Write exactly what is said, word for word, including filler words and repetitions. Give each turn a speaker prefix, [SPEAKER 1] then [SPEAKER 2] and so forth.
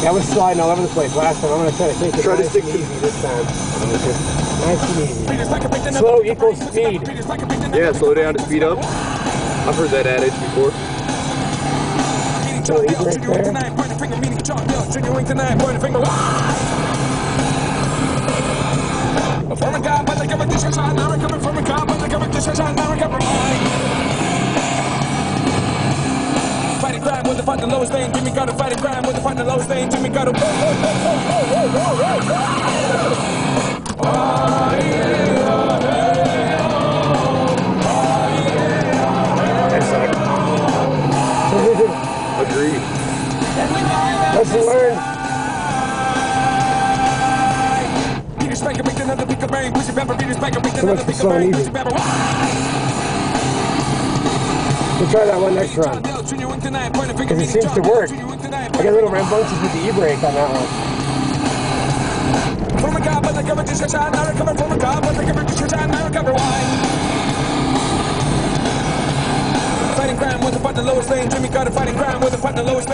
[SPEAKER 1] Yeah, I was sliding all over the place last time. I'm going to try to take it
[SPEAKER 2] try
[SPEAKER 1] nice
[SPEAKER 2] to stick
[SPEAKER 1] and
[SPEAKER 2] to
[SPEAKER 1] easy this time. Nice and easy. Slow equals speed.
[SPEAKER 2] Yeah, slow down to speed up. I've heard that adage before.
[SPEAKER 1] So easy right there.
[SPEAKER 3] From a guy, but they give a dish shine. Now I'm coming from a guy, but they give a dish shine. Now I'm coming. Fighting crime with the fight the lowest thing. Jimmy got a fighting crime with the fight the lowest thing. Jimmy got a. Oh yeah.
[SPEAKER 2] Agreed.
[SPEAKER 1] Lesson learned. So much for slow and easy. We'll try that one next run. Because it seems to work. I get a little rambunctious with the e-brake on that one.
[SPEAKER 3] From a guy, but they give a dish shine. Now I'm coming from a guy, but they give a dish shine. Now I'm coming. Fighting crime with the fight the lowest thing. Jimmy got a fighting crime with the fight the lowest thing.